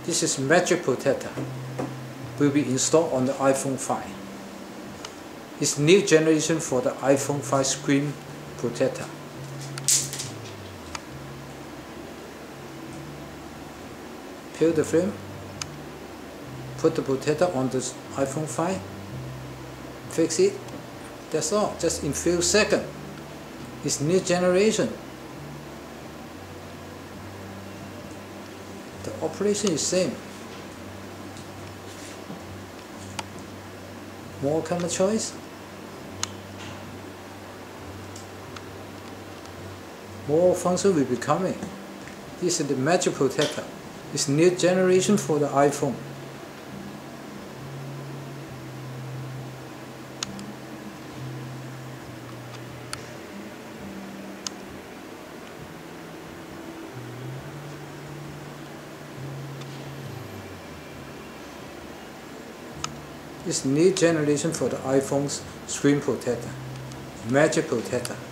This is Magic Protector. Will be installed on the iPhone 5. It's new generation for the iPhone 5 screen protector. Peel the film. Put the protector on the iPhone 5. Fix it. That's all. Just in few seconds. It's new generation. The operation is same. More color choice. More function will be coming. This is the Magic Protector. It's new generation for the iPhone. It's new generation for the iPhone's screen protector, Magic Protector.